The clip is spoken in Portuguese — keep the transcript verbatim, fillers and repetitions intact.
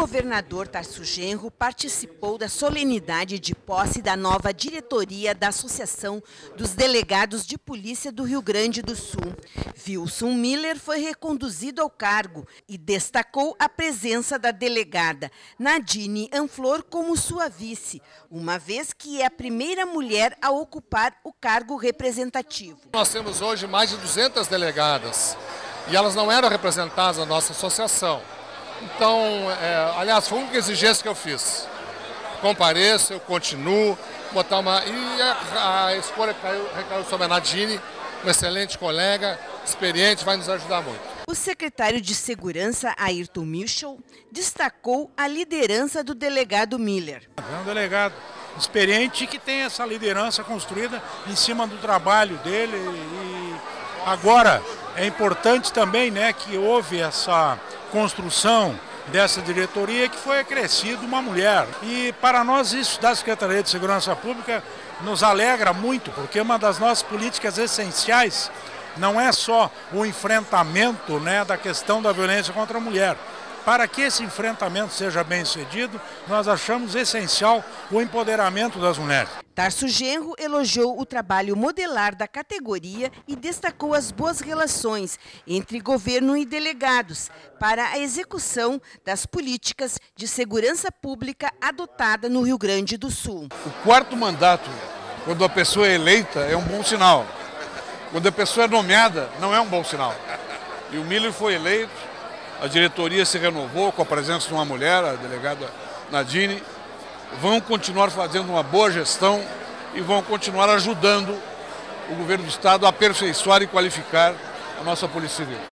governador Tarso Genro participou da solenidade de posse da nova diretoria da Associação dos Delegados de Polícia do Rio Grande do Sul. Wilson Miller foi reconduzido ao cargo e destacou a presença da delegada Nadine Anflor como sua vice, uma vez que é a primeira mulher a ocupar o cargo representativo. Nós temos hoje mais de duzentas delegadas e elas não eram representadas na nossa associação. Então, é, aliás, foi a única exigência que eu fiz. Compareço, eu continuo, botar uma... E a, a escolha caiu, recaiu sobre a Nadine, uma excelente colega, experiente, vai nos ajudar muito. O secretário de Segurança, Ayrton Michel, destacou a liderança do delegado Miller. É um delegado experiente que tem essa liderança construída em cima do trabalho dele. E agora é importante também, né, que houve essa construção dessa diretoria que foi acrescido uma mulher. E para nós isso da Secretaria de Segurança Pública nos alegra muito, porque uma das nossas políticas essenciais não é só o enfrentamento, né, da questão da violência contra a mulher. Para que esse enfrentamento seja bem sucedido, nós achamos essencial o empoderamento das mulheres. Tarso Genro elogiou o trabalho modelar da categoria e destacou as boas relações entre governo e delegados para a execução das políticas de segurança pública adotada no Rio Grande do Sul. O quarto mandato, quando a pessoa é eleita, é um bom sinal. Quando a pessoa é nomeada, não é um bom sinal. E o Miller foi eleito, a diretoria se renovou com a presença de uma mulher, a delegada Nadine. Vão continuar fazendo uma boa gestão e vão continuar ajudando o governo do estado a aperfeiçoar e qualificar a nossa Polícia Civil.